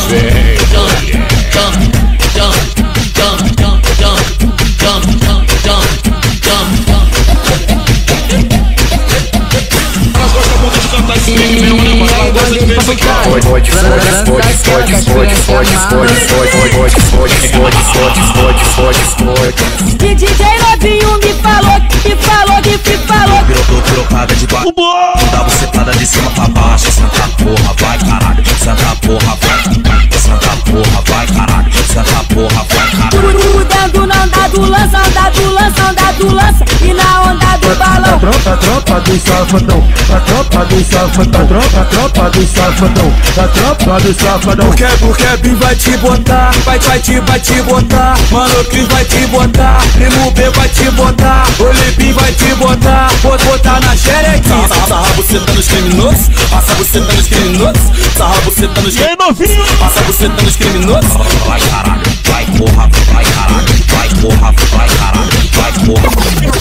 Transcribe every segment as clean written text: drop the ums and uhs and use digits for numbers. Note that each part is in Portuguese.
Que DJ novinho me falou, Virou paga de baixo, dá bucetada de cima pra baixo. Santa porra, vai caralho, santa porra, vai. Santa porra, vai caralho, santa porra, vai caralho. Mudando na onda do lança, onda do lança, onda do lança. E na onda do balão. Tropa do safadão, a tropa do safadão, tropa do safadão, a tropa do safadão. Porque Bim vai te botar, vai te botar. Mano Cris vai te botar, Primo B vai te botar. O Lipim vai te botar, botar na xerequinha. Sarra buceta nos criminosos, passa buceta nos criminosos. Sarra buceta nos criminosos, passa buceta nos criminosos. Vai caralho, vai porra, vai caralho, vai porra, vai caralho, vai porra.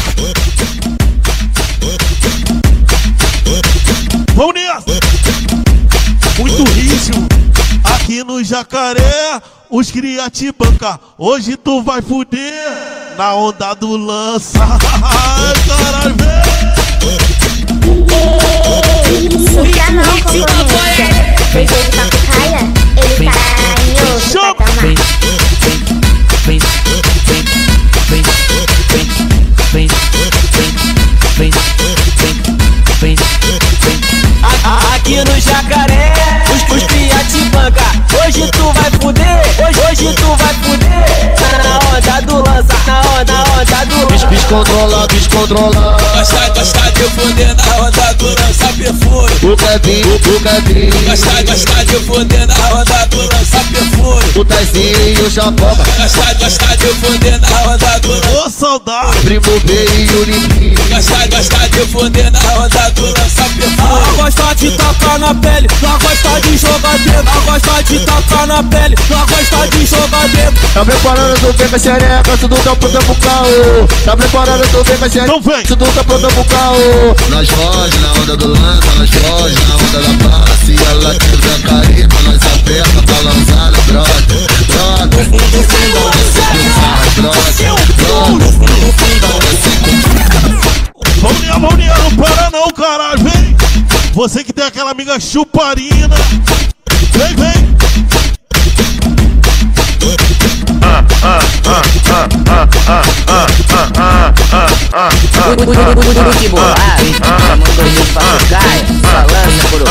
Vamos nessa! Muito ritmo aqui no Jacaré. Os cria te bancar, hoje tu vai fuder na onda do lança. Caralho, Suja não, concorrência. Fez ele pra Pucaia, ele tá em outro patamar. Aqui no Jacaré, os cria te banca. Hoje tu vai fuder, hoje tu vai fuder. Na onda do lança, na onda do lança. Descontrola. Gosta de fuder na onda do lança perfume. O Kevin, Gosta de fuder na onda do lança perfume. o Taizinho e o Chapoca, Gosta de fuder na onda do lança. ô saudade! Primo B e o Lipim. Gosta de fuder na onda do lança perfume. Gosta de tocar na pele, não gosta de jogar dentro. Não gosta de tocar na pele, não gosta de jogar dentro. Tá preparando, tu vem com a xereca, tudo tá pronto pro caô. Tá preparando, tu vem com a Então xereca, vem. tudo tá pronto pro caô. Nós foge na onda do lança, nós foge na onda da praça. Se ela tiver carisma, nós aperta pra lançar na droga. Vamos nessa, não para não, caralho, vem! Você que tem aquela amiga chuparina, vem! Que bolado, mandou vir pra Pucaia, só lança por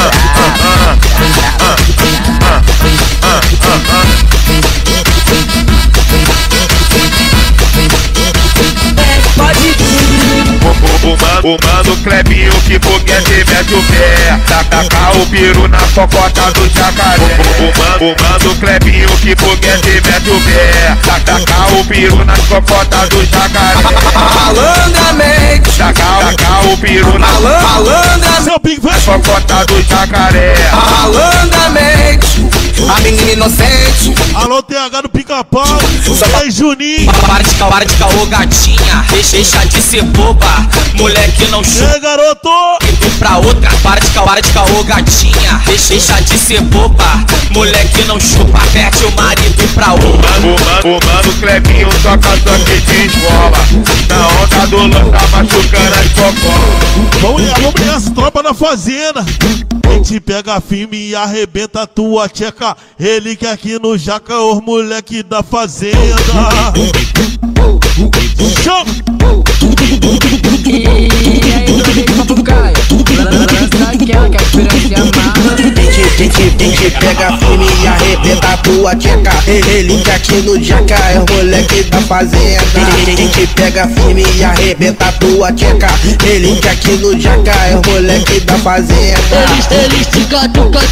O mano Clebinho que foguete mete o pé. Taca o piru na cocota do jacaré. O mano Clebinho que foguete mete o pé. Taca o piru na cocota do jacaré. Malandramente, Taca o piru na Seu Big Bang! cocota do jacaré. malandramente, a menina inocente. Alô, TH do Pica-Pau, aí Juninho, Para de caô, gatinha, deixa de ser boba. Moleque não chupa e garoto! indo pra outra. Para de caô, gatinha, deixa de ser boba. Moleque não chupa, perde o marido pra outra. O mano Clebinho toca toque de escola. Na onda do lança machucando as cocolas. Vamos nessa, tropa da fazenda. A gente pega firme e arrebenta a tua tcheca. Ele que aqui no Jaca, os moleque da fazenda. Chama! Gente pega firme e arrebenta a tua tcheca. Ele que aqui no Jaca é o moleque da fazenda. Gente pega firme e arrebenta a tua tcheca. Ele que aqui no Jaca é o moleque da fazenda. Eles tica,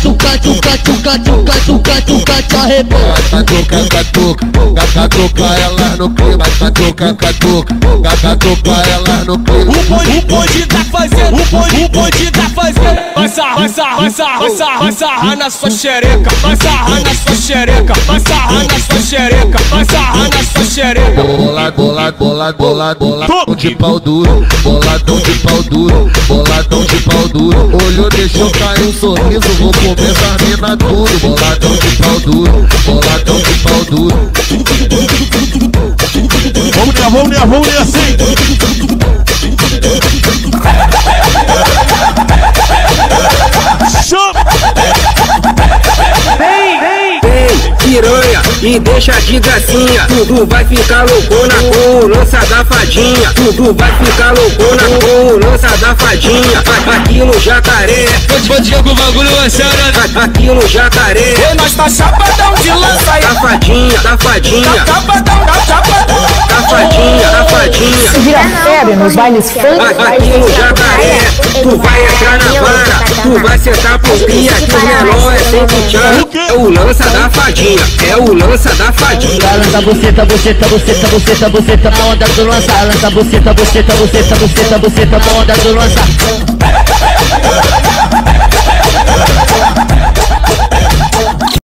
te arrebenta. Catuca elas no clima. Catuca elas no clima. O bonde tá fazendo, o bonde tá fazendo. Vai sarrar na sua xereca. Vai sarrar na sua xereca. Vai sarrar na sua xereca. Vai sarrar na sua xereca. Bola boladão de pau duro, boladão de pau duro, boladão de pau duro. Olhou, deixou cair um sorriso, vou comer essa mina tudo. Boladão de pau duro, boladão de pau duro. Vamos assim. Chama! Vem, piranha, e deixa de gracinha. Tu vai ficar loucona com o lança da fadinha. Tu vai ficar loucona com o lança da fadinha. Aqui no Jacaré, Vou dizer que o bagulho é sério. aqui no Jacaré. E nós tá chapadão de lança aí. Da fadinha, Chapadão, da fadinha. Se vira febre nos bailes funk. Aqui no Jacaré, tu vai entrar na vara, tu vai sentar pro cria, que o menor é sempre tchan. É o lança da fadinha, é o lança da fadinha. Lança buceta na onda do lança. Lança buceta na onda do lança.